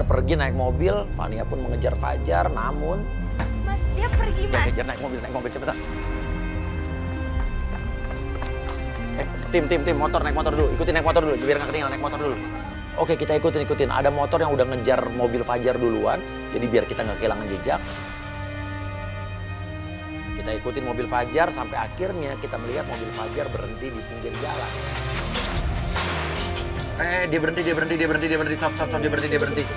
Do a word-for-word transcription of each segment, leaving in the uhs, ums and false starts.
pergi naik mobil, Fania pun mengejar Fajar, namun... Mas, dia pergi, Dia Mas. ngejar naik mobil, naik mobil, cepetan. Eh, tim, tim, tim, motor, naik motor dulu. Ikutin naik motor dulu, biar nggak ketinggalan, naik motor dulu. Oke, kita ikutin, ikutin. Ada motor yang udah ngejar mobil Fajar duluan, jadi biar kita nggak kehilangan jejak. Kita ikutin mobil Fajar sampai akhirnya kita melihat mobil Fajar berhenti di pinggir jalan. Eh, dia berhenti, dia berhenti, dia berhenti, dia berhenti, stop, stop, stop, dia berhenti, dia berhenti.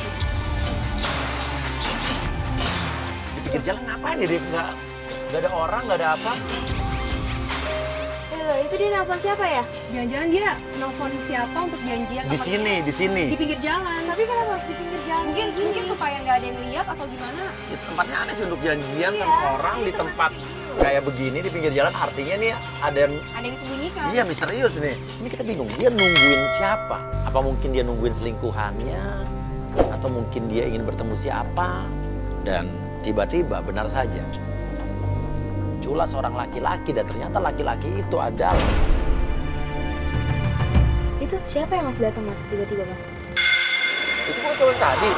Di pinggir jalan ngapain ya? Dia nggak, nggak ada orang, nggak ada apa. Eh, loh, itu dia nelfon siapa ya? Jangan-jangan dia nelfon siapa untuk janjian Di sini, di sini. di pinggir jalan. Tapi kenapa harus di pinggir jalan? Mungkin kayak mungkin gini? supaya nggak ada yang lihat atau gimana. Di tempatnya aneh sih untuk janjian Iya, sama orang ini di tempat kayak begini di pinggir jalan, artinya nih ada yang Ada yang disembunyikan. iya misterius nih. Ini kita bingung, dia nungguin siapa? Apa mungkin dia nungguin selingkuhannya? Atau mungkin dia ingin bertemu siapa? Dan tiba-tiba benar saja muncullah seorang laki-laki dan ternyata laki-laki itu adalah... Itu siapa yang Mas datang, Mas? Tiba-tiba, Mas. Itu bukan cowok yang tadi.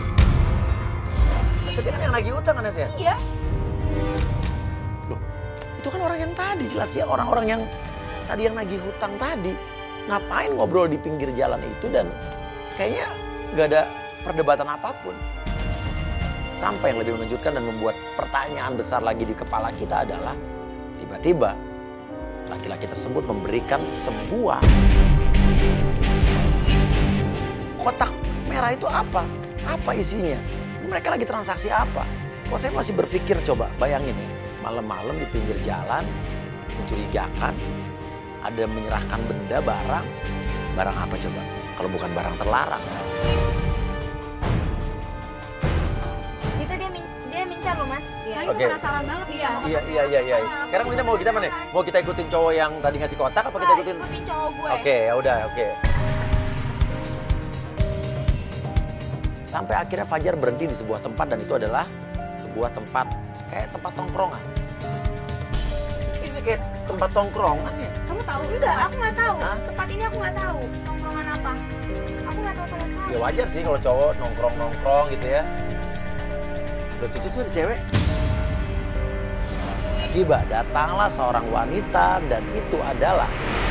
Tadi kan yang lagi utang kan ya? Iya. Loh, itu kan orang yang tadi, jelas ya orang-orang yang tadi yang nagih hutang tadi. Ngapain ngobrol di pinggir jalan itu dan kayaknya nggak ada perdebatan apapun. Sampai yang lebih mengejutkan dan membuat pertanyaan besar lagi di kepala kita adalah tiba-tiba laki-laki tersebut memberikan sebuah kotak merah. Itu apa? Apa isinya? Mereka lagi transaksi apa? Kok saya masih berpikir, coba bayangin ya, malam-malam di pinggir jalan, mencurigakan, ada menyerahkan benda, barang. Barang apa coba? Kalau bukan barang terlarang. Itu dia min dia mincar loh, Mas. Iya. Nah, itu Oke. penasaran banget nih Iya. sama Iya, kotaknya. iya, iya, iya. Sekarang kita mau kita mana? Mau kita ikutin cowok yang tadi ngasih kotak apa kita Wah, ikutin? ikutin cowok gue. Oke, ya udah, oke. Sampai akhirnya Fajar berhenti di sebuah tempat dan itu adalah sebuah tempat kayak tempat tongkrongan. Ini kayak tempat tongkrongan ya. Kamu tahu? Enggak, aku nggak tahu. Hah? Tempat ini aku nggak tahu. Tongkrongan apa? Aku nggak tahu sama sekali. Ya wajar sih kalau cowok nongkrong-nongkrong gitu ya. Loh, itu tuh ada cewek. Tiba datanglah seorang wanita dan itu adalah...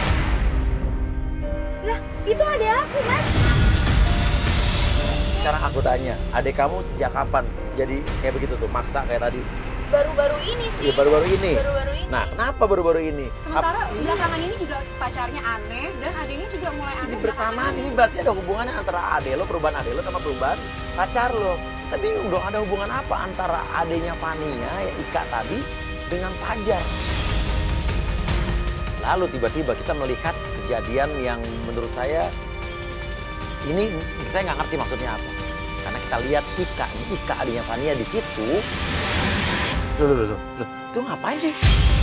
Lah, itu ada aku, Mas. Sekarang aku tanya, adik kamu sejak kapan jadi kayak begitu tuh, maksa kayak tadi? Baru-baru ini sih. Ya baru-baru ini. Baru-baru ini. Nah, kenapa baru-baru ini? Sementara Ap- belakangan ini juga pacarnya aneh dan adiknya juga mulai aneh. ini bersamaan, ini berarti ada hubungannya antara ade lo, perubahan ade lo sama perubahan pacar lo. Tapi dong ada hubungan apa antara adenya Fania, ya Ika tadi, dengan Fajar? Lalu tiba-tiba kita melihat kejadian yang menurut saya, ini saya nggak ngerti maksudnya apa. Karena kita lihat Ika, ini Ika adanya Fania di situ. Loh, loh, loh, loh, itu ngapain sih?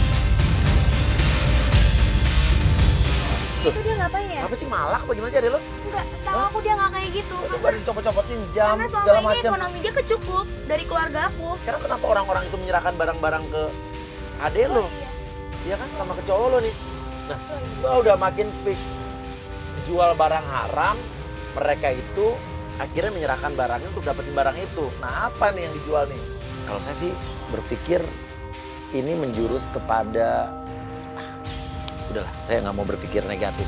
Itu dia ngapain ya? Apa sih, malak apa gimana sih ade lo? Enggak, setahu aku dia nggak kayak gitu. Itu baru dicopot-copotin jam, Karena segala selama ini macam. ekonomi dia kecukup dari keluarga aku. Sekarang kenapa orang-orang itu menyerahkan barang-barang ke ade lo? Oh, iya. Iya kan, sama ke cowok lo nih. Nah, gua udah makin fix jual barang haram, mereka itu akhirnya menyerahkan barangnya untuk dapetin barang itu. Nah, apa nih yang dijual nih? Kalau saya sih berpikir ini menjurus kepada, ah, udahlah, saya nggak mau berpikir negatif.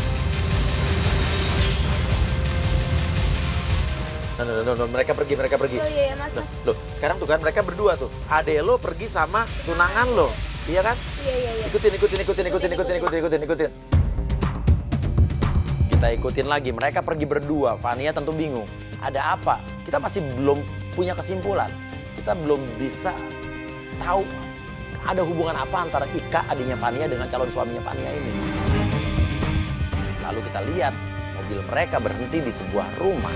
Nah, no, no, no, mereka pergi, mereka pergi. Oh iya, iya, Mas, Nah, Mas. loh, sekarang tuh kan mereka berdua tuh. Ade lo pergi sama tunangan lo, iya kan? Iya, iya, iya. Ikutin, ikutin, ikutin, ikutin, ikutin, ikutin, ikutin, ikutin. Kita ikutin lagi, mereka pergi berdua. Fania tentu bingung. Ada apa? Kita masih belum punya kesimpulan. Kita belum bisa tahu ada hubungan apa antara Ika, adiknya Fania, dengan calon suaminya Fania ini. Lalu kita lihat mobil mereka berhenti di sebuah rumah.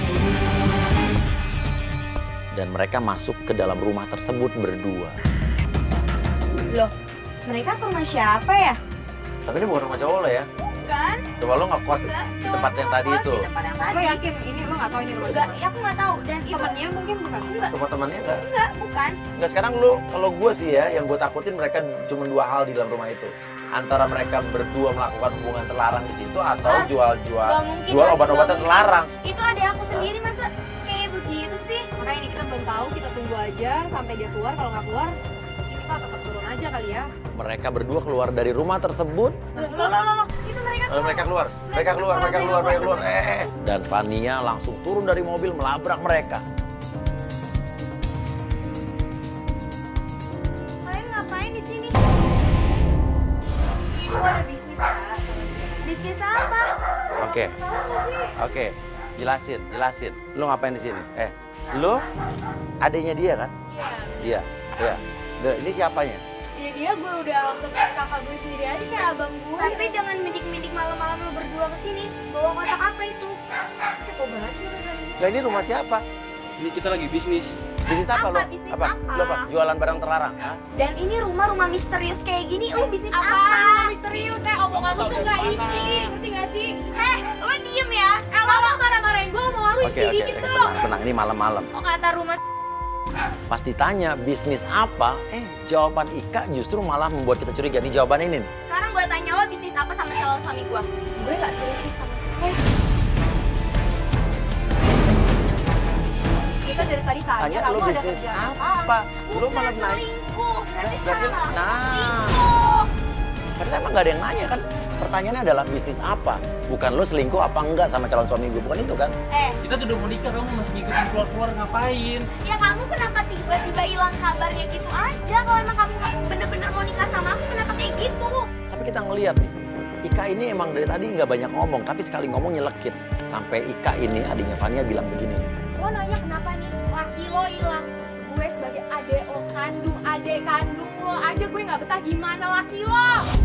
Dan mereka masuk ke dalam rumah tersebut berdua. Loh, mereka ke rumah siapa ya? Tapi ini bukan rumah cowok lo ya? Bukan. Coba lo nggak kos di Bukan. di tempat yang tadi Kos itu. Di tempat yang tadi. Lo yakin ini lo nggak tahu ini rumah Enggak, siapa? ya aku nggak tahu. Dan itu Temennya mungkin bukan. enggak, Rumah temannya enggak? enggak, bukan. Enggak, sekarang lu, kalau gue sih ya, yang gue takutin mereka cuma dua hal di dalam rumah itu. Antara mereka berdua melakukan hubungan terlarang di situ atau Hah? jual-jual Nggak mungkin, jual Mas, obat-obatan nggak terlarang. mungkin. Itu ada aku sendiri, masa kayak gitu sih? Makanya ini kita belum tahu, kita tunggu aja sampai dia keluar. Kalau nggak keluar, mungkin kita tetap turun aja kali ya. Mereka berdua keluar dari rumah tersebut. Loh, loh, loh, loh. Itu mereka Lalu mereka keluar, mereka keluar, mereka keluar, mereka keluar. Eh, dan Fania langsung turun dari mobil melabrak mereka. Kalian ngapain di sini? Gue ada bisnis ya. Bisnis apa? Oke, oke, jelasin, jelasin. Lu ngapain di sini? Eh, lu adiknya dia kan? Iya. Iya, iya. Duh, ini siapanya? Ya dia gue udah anggap kakak gue sendiri aja kayak abang gue. Tapi jangan mendik-mendik malam-malam lo berdua ke sini. Bawa kotak apa itu? Kepo banget sih urusan dia. Nah, ini rumah siapa? Ini kita lagi bisnis. Bisnis apa, Apa? lo? Bisnis apa? apa? Lo apa? Jualan barang terlarang? Hah? Dan ini rumah-rumah misterius kayak gini, lo bisnis Apa? apa? Misterius, eh omongan lu tuh nggak isi, ngerti nggak sih? Eh, lo diem ya? Eh lo mau marah-marahin gue, omongan lu Oke, isi oke, dikit oke, tuh. tenang, tenang. Ini malam-malam. Oh, kata rumah Pas ditanya bisnis apa, eh jawaban Ika justru malah membuat kita curiga. Nih jawaban ini nih. sekarang gue tanya lo bisnis apa sama calon suami gue? Gue nggak selingkuh sama suami. Kita dari tadi tanya Tanya kamu lu ada bisnis kerjaan apa? apa? Lu Bukan malah naik. selingkuh. Berarti Berarti- sekarang malah nah. selingkuh. Karena emang gak ada yang nanya kan. Pertanyaannya adalah bisnis apa? Bukan lo selingkuh apa enggak sama calon suami gue. Bukan itu kan? Eh, Kita tuh udah mau nikah, kamu masih ngikutin keluar-keluar ngapain? ya kamu kenapa tiba-tiba hilang kabarnya gitu aja? Kalau emang kamu bener-bener mau nikah sama aku, kenapa kayak gitu? Tapi kita ngelihat nih. Ika ini emang dari tadi nggak banyak ngomong. Tapi sekali ngomong nyelekit. Sampai Ika ini adiknya Fania bilang begini. Gue nanya kenapa nih? Laki lo hilang. Gue sebagai adek lo kandung, adek kandung lo aja gue nggak betah gimana laki lo?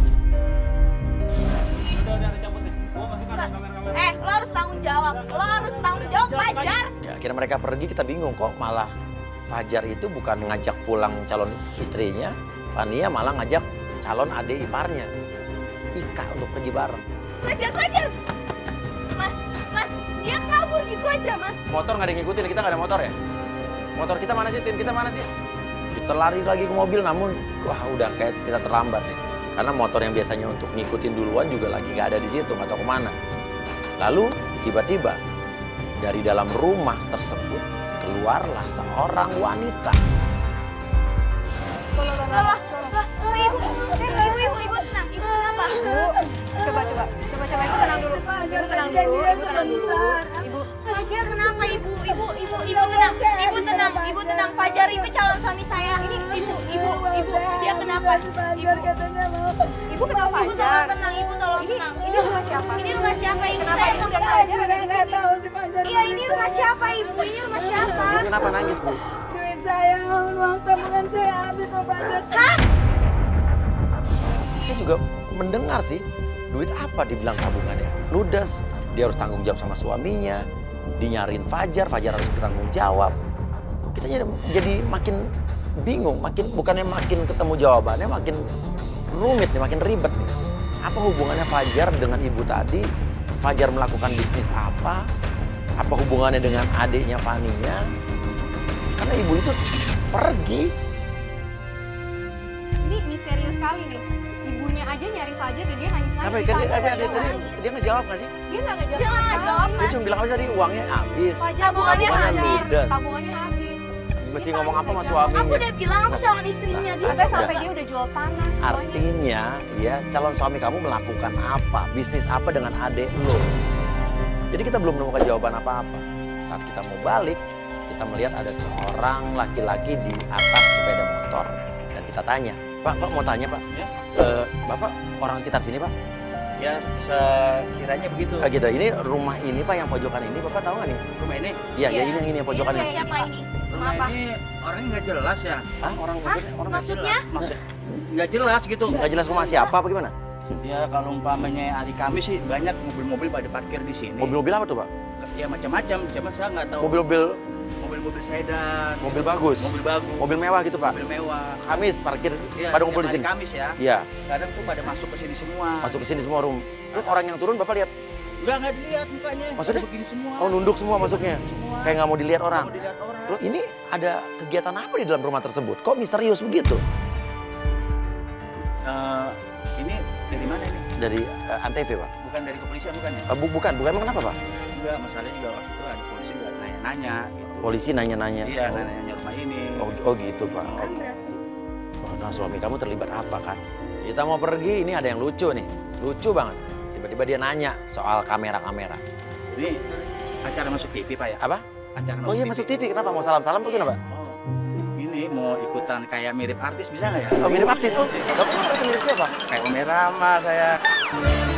Udah, udah, udah cabut deh. Gua masuk kan kamera-kamera. Eh, lo harus tanggung jawab. Lo harus tanggung jawab, Fajar. Ya akhirnya mereka pergi, kita bingung kok malah Fajar itu bukan ngajak pulang calon istrinya. Fania malah ngajak calon adik iparnya. Ika untuk pergi bareng. Fajar, Fajar. Mas, Mas, dia kabur gitu aja, Mas. Motor nggak ada yang ngikutin, kita nggak ada motor ya? Motor kita mana sih, tim kita mana sih? Kita lari lagi ke mobil, namun wah udah kayak kita terlambat nih. Karena motor yang biasanya untuk ngikutin duluan juga lagi nggak ada di situ, nggak tahu kemana. Lalu tiba-tiba dari dalam rumah tersebut keluarlah seorang wanita. Loh, loh, loh, Loh, loh, loh, loh. loh, ibu, ibu, ibu, ibu, ibu, tenang, ibu kenapa? Bu, coba coba, coba coba ibu tenang dulu, ibu tenang dulu, ibu tenang dulu, ibu. Fajar kenapa ibu, ibu, ibu, ibu tenang, ibu tenang, ibu tenang. Fajar itu calon suami saya. Ini ibu, ibu, ibu, dia kenapa? Ibu, Ibu kenapa ibu aja? tolong tenang, ibu tolong Ini tenang. ini rumah siapa? Ini rumah siapa? Ini Kenapa saya ibu dan Fajar ada di sini? Iya, ini rumah siapa ibu? Ini rumah siapa? Ibu kenapa nangis, Bu? Duit saya, uang tabungan saya habis Om Fajar. Hah? Saya juga mendengar sih, duit apa dibilang tabungannya? Ludes, dia harus tanggung jawab sama suaminya, dinyarin Fajar, Fajar harus bertanggung jawab. Kita jadi, jadi makin bingung, makin bukannya makin ketemu jawabannya, makin rumit nih, makin ribet nih. Apa hubungannya Fajar dengan ibu tadi? Fajar melakukan bisnis apa? Apa hubungannya dengan adiknya Fania? Karena ibu itu pergi. Ini misterius sekali nih. Ibunya aja nyari Fajar dan dia nangis-nangis Apa, ditanya kan, dia, nggak apa, dia, jawab. tadi, dia ngejawab nggak sih? Dia nggak ngejawab Dia sama nggak sekali. jawab, Dia cuma bilang apa tadi, uangnya habis. Fajar mau Tabungannya Fajar. habis. Tabungannya habis. Mesti Dia ngomong tadi apa sama nggak suaminya? Aku udah bilang aku calon istrinya dia. Katanya sampai dia udah jual tanah semuanya. Artinya ya calon suami kamu melakukan apa? Bisnis apa dengan adik lo? Jadi kita belum menemukan jawaban apa-apa. Saat kita mau balik, kita melihat ada seorang laki-laki di atas sepeda motor. Dan kita tanya, Pak, Pak mau tanya Pak, Ya. Eh, Bapak orang sekitar sini Pak? Ya, sekiranya begitu. Ah, gitu, ini rumah ini Pak yang pojokan ini, Bapak tahu nggak nih? Rumah ini, Iya, Iya. ya ini yang ini yang pojokan Ini ini. rumah siapa ini? Rumah rumah apa? ini orangnya nggak jelas ya. Hah? Orang maksudnya, orang nggak Maksudnya? jelas. Maksud, nggak jelas gitu. Nggak jelas rumah siapa apa gimana? Ya kalau umpamanya hari Kamis sih banyak mobil-mobil pada parkir di sini. Mobil-mobil apa tuh Pak? Ya macam-macam, cuma saya nggak tahu. Mobil-mobil Mobil-mobil sedan. mobil gitu. bagus? Mobil bagus. Mobil mewah gitu Pak? Mobil mewah. Kamis parkir Iya, pada setiap ngumpul di hari sini? Kamis ya. Iya, Kadang tuh pada masuk ke sini semua. masuk ke sini semua room. Terus orang yang turun Bapak lihat? Enggak, nggak dilihat mukanya. Maksudnya? Pada begini semua. Oh nunduk semua masuknya? Semua. Kayak nggak mau dilihat orang? Nggak mau dilihat orang. Terus ini ada kegiatan apa di dalam rumah tersebut? Kok misterius begitu? Eh, ini dari mana ini? Dari uh, Antv Pak? Bukan dari kepolisian bukan ya? Eh, bu- bukan, bukan emang kenapa Pak? Enggak, masalahnya juga waktu itu ada polisi nggak nanya-nanya gitu. Polisi nanya-nanya. Iya, nanya-nanya rumah ini. Oh, oh gitu Pak. Oh, nah suami kamu terlibat apa kan? Kita mau pergi, ini ada yang lucu nih. Lucu banget. Tiba-tiba dia nanya soal kamera-kamera. Ini acara masuk T V Pak ya? Apa? Acara Oh iya masuk T V, kenapa? Mau salam-salam tuh kenapa? Oh, ini mau ikutan kayak mirip artis bisa nggak ya? Oh mirip artis, oh. Bapak artis mirip siapa? Kayak Ome Rama saya.